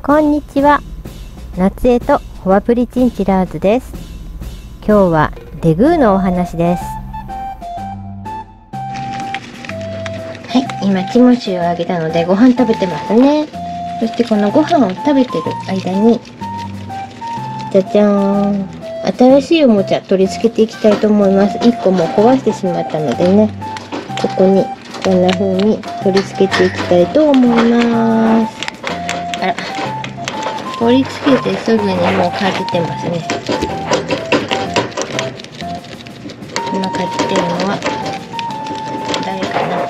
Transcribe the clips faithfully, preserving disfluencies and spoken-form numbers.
こんにちは。夏江とホワプリチンチラーズです。今日はデグーのお話です。はい、今ティモシーをあげたのでご飯食べてますね。そしてこのご飯を食べてる間に、じゃじゃーん、新しいおもちゃ取り付けていきたいと思います。いっこも壊してしまったのでね、ここにこんな風に取り付けていきたいと思います。あら、取り付けてすぐにもうかじってますね。今かじってるのは誰かな。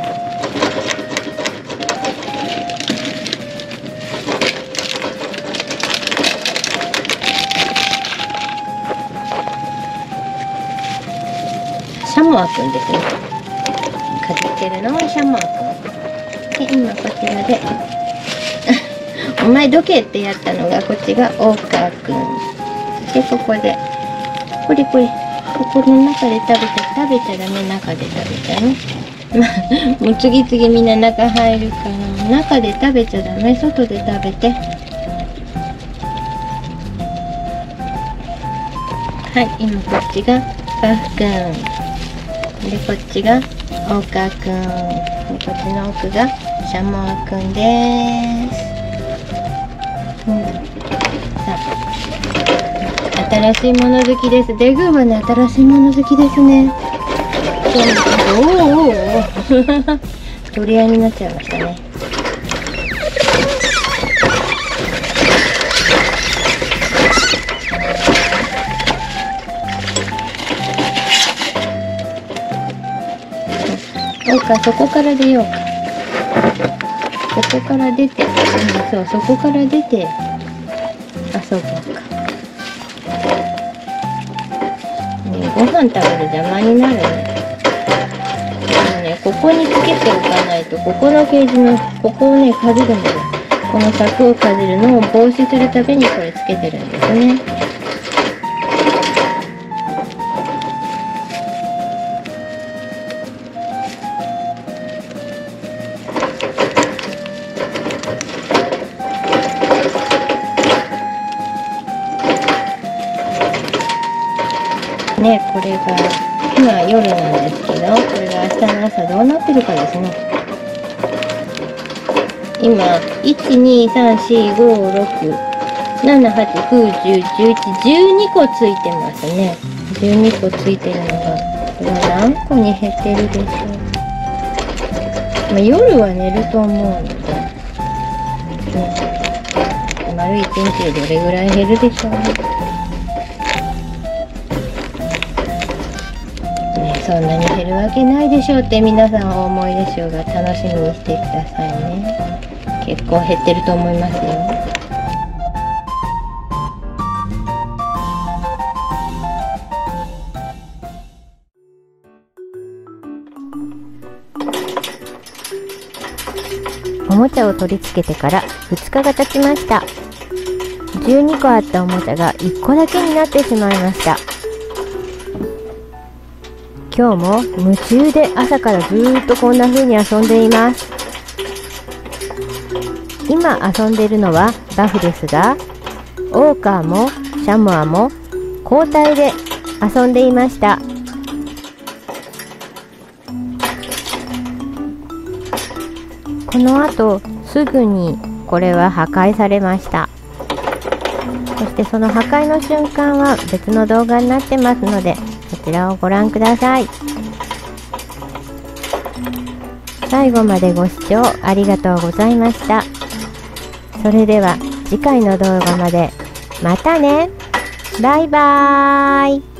シャモアくんですね。かじってるのはシャモアくんで、今こちらでお前どけってやったのが、こっちがオーカーくんで、ここでこれこれここの中で食べた食べちゃダメ。中で食べちゃねもう次々みんな中入るから、中で食べちゃダメ。外で食べて。はい、今こっちがバフくんで、こっちがオーカーくんで、こっちの奥がシャモアくんです。うん、さあ、新しいもの好きです。デグーはね、新しいもの好きですね。おーおーおー取り合いになっちゃいましたね。そうか、そこから出ようか。ここから出て、うん、そう、そこから出て遊ぼうか。ね、ご飯食べる邪魔になるね。でもね、ここにつけておかないと、ここのケージの、ここをね、かじるので、この柵をかじるのを防止するためにこれつけてるんですね。ね、これが今夜なんですけど、これが明日の朝どうなってるかですね。今いちにさんしごろくななはちきゅうじゅうじゅういちじゅうにこついてますね。じゅうにこついてるのが、これは何個に減ってるでしょう。まあ、夜は寝ると思うので、うん、丸一日でどれぐらい減るでしょうね。そんなに減るわけないでしょうって皆さんお思いでしょうが、楽しみにしてくださいね。結構減ってると思いますよ。おもちゃを取り付けてからふつかが経ちました。じゅうにこあったおもちゃがいっこだけになってしまいました。今日も夢中で朝からずーっとこんな風に遊んでいます。今遊んでいるのはバフですが、オーカーもシャモアも交代で遊んでいました。この後すぐにこれは破壊されました。そしてその破壊の瞬間は別の動画になってますので、こちらをご覧ください。最後までご視聴ありがとうございました。それでは次回の動画まで。またね。バイバーイ。